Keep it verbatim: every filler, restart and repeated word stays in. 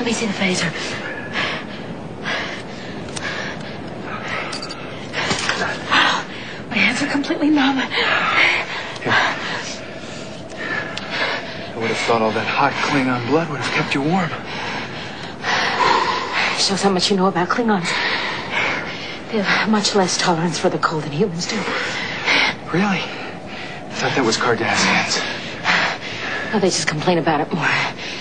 Let me see the phaser. Oh, my hands are completely numb. Here. I would have thought all that hot Klingon blood would have kept you warm. Shows how much you know about Klingons. They have much less tolerance for the cold than humans do. Really? I thought that was Cardassians. No, they just complain about it more.